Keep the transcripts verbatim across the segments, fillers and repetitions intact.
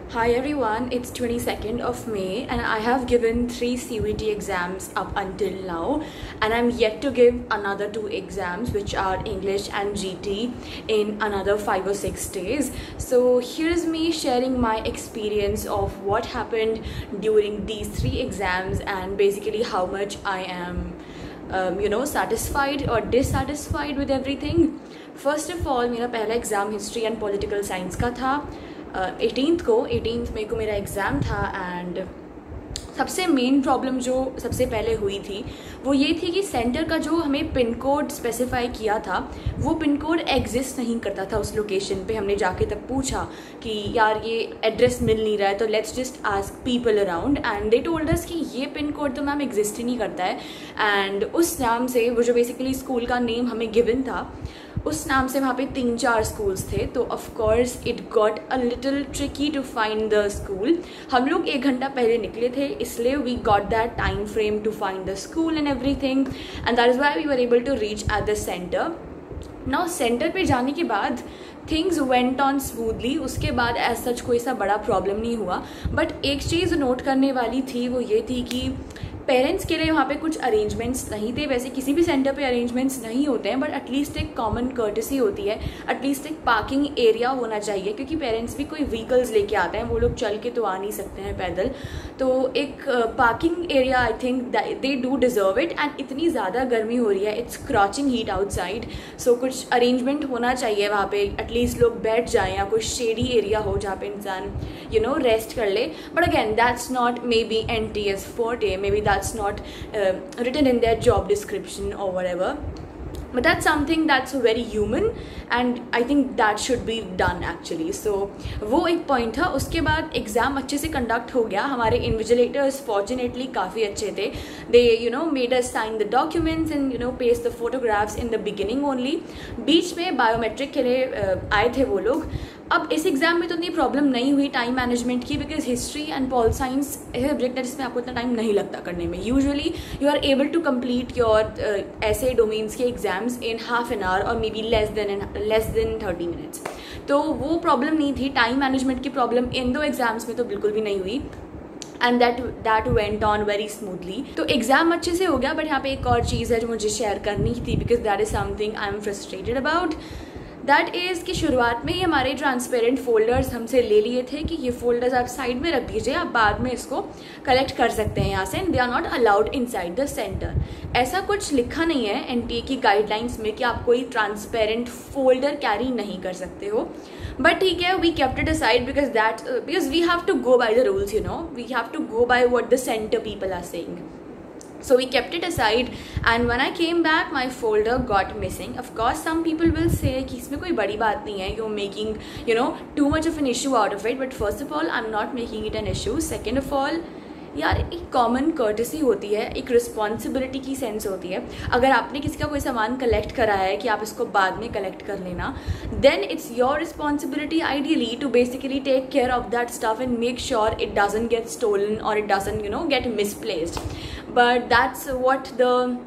Hi everyone, it's twenty-second of May and I have given three C U E T exams up until now, and I'm yet to give another two exams which are English and G T in another five or six days. So here's me sharing my experience of what happened during these three exams and basically how much I am um, you know satisfied or dissatisfied with everything. First of all, मेरा पहला exam history and political science का था eighteenth uh, को eighteenth May को मेरा exam था। And सबसे main problem जो सबसे पहले हुई थी वो ये थी कि सेंटर का जो हमें पिन कोड स्पेसिफाई किया था वो पिन कोड एग्जिस्ट नहीं करता था उस लोकेशन पे। हमने जाके तब पूछा कि यार ये एड्रेस मिल नहीं रहा है, तो let's just ask people around and they told us कि ये पिन कोड तो मैम एग्जिस्ट ही नहीं करता है। एंड उस नाम से वो जो बेसिकली स्कूल का नेम हमें गिवन था उस नाम से वहाँ पे तीन चार स्कूल्स थे, तो of course it got a little tricky to find the school. हम लोग एक घंटा पहले निकले थे, इसलिए we got that time frame to find the school and everything, and that is why we were able to reach at the centre. Now centre पे जाने के बाद थिंग्स वेंट ऑन स्मूथली, उसके बाद एज सच कोई सा बड़ा problem नहीं हुआ। बट एक चीज़ नोट करने वाली थी वो ये थी कि पेरेंट्स के लिए वहाँ पे कुछ अरेंजमेंट्स नहीं थे। वैसे किसी भी सेंटर पे अरेंजमेंट्स नहीं होते हैं, बट एटलीस्ट एक कॉमन कर्टसी होती है, एटलीस्ट एक पार्किंग एरिया होना चाहिए, क्योंकि पेरेंट्स भी कोई व्हीकल्स लेके आते हैं, वो लोग चल के तो आ नहीं सकते हैं पैदल। तो एक parking area I think they do deserve it. And इतनी ज़्यादा गर्मी हो रही है, it's scorching heat outside, so कुछ अरेंजमेंट होना चाहिए वहाँ पे, एटलीस्ट लोग बैठ जाएँ या कोई शेडी एरिया हो जहाँ पे इंसान यू नो रेस्ट कर ले। But again that's not maybe N T S forte, maybe that's not uh, written in their job description or whatever, but that's something that's very human and I think that should be done actually. So वो एक point था। उसके बाद exam अच्छे से conduct हो गया। हमारे इन्विजिलेटर्स फॉर्चुनेटली काफ़ी अच्छे थे। They you know made us sign the documents and you know paste the photographs in the beginning only. बीच में बायोमेट्रिक के लिए uh, आए थे वो लोग। अब इस एग्ज़ाम में तो इतनी प्रॉब्लम नहीं हुई टाइम मैनेजमेंट की, because history and pol science है सब्जेक्ट है जिसमें आपको इतना टाइम नहीं लगता करने में। Usually you are able to complete your ऐसे डोमेन्स के exams in half an hour और maybe less than less than thirty minutes, तो वो प्रॉब्लम नहीं थी। टाइम मैनेजमेंट की प्रॉब्लम इन दो एग्जाम्स में तो बिल्कुल भी नहीं हुई, and that that went on very smoothly. तो एग्जाम अच्छे से हो गया। बट यहाँ पे एक और चीज़ है जो मुझे शेयर करनी थी, because that is something I am frustrated about. That is कि शुरुआत में ही हमारे ट्रांसपेरेंट फोल्डर्स हमसे ले लिए थे कि ये फोल्डर्स आप साइड में रख दीजिए, आप बाद में इसको कलेक्ट कर सकते हैं यहाँ से, and they are not allowed inside the centre. ऐसा कुछ लिखा नहीं है एनटीए की गाइडलाइंस में कि आप कोई ट्रांसपेरेंट फोल्डर कैरी नहीं कर सकते हो। बट ठीक है, we kept it aside because that because we have to go by the rules, you know we have to go by what the centre people are saying. So we kept it aside, and when I came back my folder got missing. Of course some people will say कि इसमें कोई बड़ी बात नहीं है, you're making you know too much of an issue out of it, but first of all I'm not making it an issue. Second of all, यार एक common courtesy होती है, एक रिस्पॉन्सिबिलिटी की सेंस होती है। अगर आपने किसी का कोई सामान कलेक्ट करा है कि आप इसको बाद में कलेक्ट कर लेना, then it's your responsibility ideally to basically take care of that stuff and make sure it doesn't get stolen और it doesn't you know get misplaced. But that's what the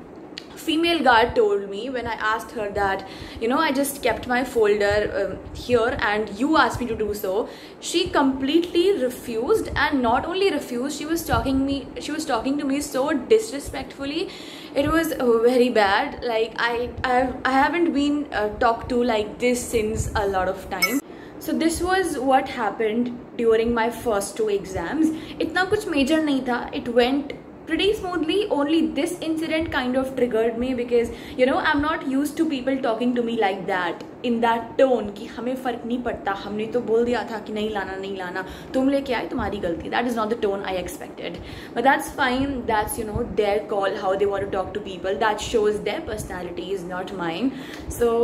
female guard told me when I asked her that, you know, I just kept my folder um, here and you asked me to do so. She completely refused, and not only refused, she was talking me she was talking to me so disrespectfully. It was uh, very bad. Like I I, I haven't been uh, talked to like this since a lot of time. So this was what happened during my first two exams. इतना कुछ major नहीं था. It went pretty smoothly. Only this incident kind of triggered me because you know I'm not used to people talking to me like that in that tone कि हमें फ़र्क नहीं पड़ता, हमने तो बोल दिया था कि नहीं लाना नहीं लाना, तुम लेके आए तुम्हारी गलती. That is not the tone I expected, but that's fine. That's you know their call how they want to talk to people. That shows their personality, is not mine. So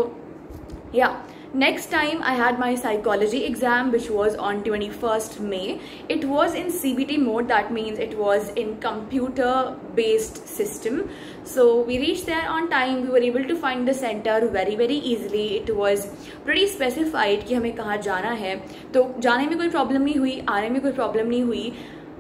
yeah. Next time I had my psychology exam, which was on twenty-first May. It was in C B T mode, that means it was in computer based system. So we reached there on time. We were able to find the center very very easily. It was pretty specified कि हमें कहाँ जाना है, तो जाने में कोई problem नहीं हुई, आने में कोई प्रॉब्लम नहीं हुई.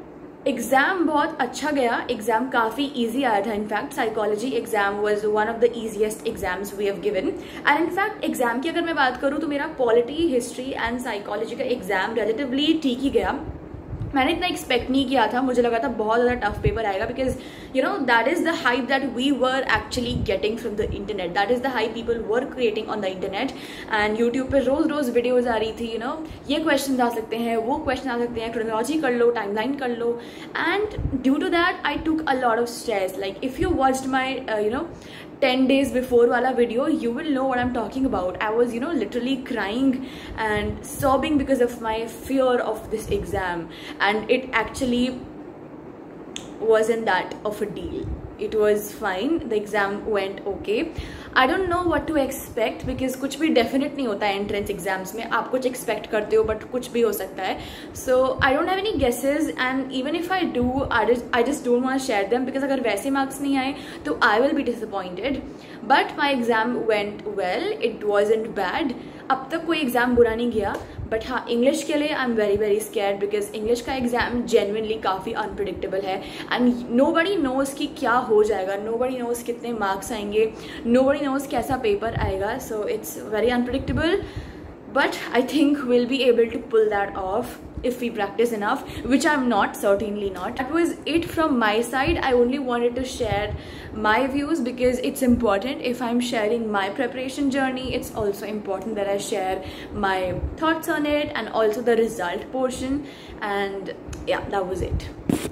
एग्ज़ाम बहुत अच्छा गया, एग्ज़ाम काफ़ी इजी आया था. In fact psychology exam was one of the easiest exams we have given. And in fact exam की अगर मैं बात करूँ तो मेरा पॉलिटी, हिस्ट्री एंड साइकोलॉजी का एग्ज़ाम रिलेटिवली ठीक ही गया. मैंने इतना एक्सपेक्ट नहीं किया था, मुझे लगा था बहुत ज़्यादा टफ पेपर आएगा, because you know that is the hype that we were actually getting from the internet. That is the hype people were creating on the internet. And YouTube पे रोज़ रोज़ वीडियोज़ आ रही थी, यू नो ये question आ सकते हैं, वो क्वेश्चन आ सकते हैं, क्रोनोलॉजी कर लो, टाइमलाइन कर लो. And due to that I took a lot of stress. Like if you watched my you know ten days before wala video, you will know what I'm talking about. I was, you know, literally crying and sobbing because of my fear of this exam, and it actually wasn't that of a deal. It was fine. The exam went okay. I don't know what to expect because कुछ भी definite नहीं होता है entrance exams में. आप कुछ expect करते हो but कुछ भी हो सकता है. So I don't have any guesses, and even if I do, I just I just don't want to share them because अगर वैसे marks नहीं आए तो I will be disappointed. But my exam went well. It wasn't bad. अब तक कोई exam बुरा नहीं गया. बट हाँ, इंग्लिश के लिए I am very very scared because English का एग्ज़ाम जेन्युइनली काफ़ी अनप्रिडिक्टेबल है. एंड नो बडी नोज़ कि क्या हो जाएगा, नो बडी नोज़ कितने मार्क्स आएंगे, नो बडी नोज़ कैसा पेपर आएगा. So it's very unpredictable, but I think we'll be able to pull that off if we practice enough, which I'm not, certainly not. That was it from my side. I only wanted to share my views because it's important. If I'm sharing my preparation journey, it's also important that I share my thoughts on it and also the result portion. And yeah, that was it.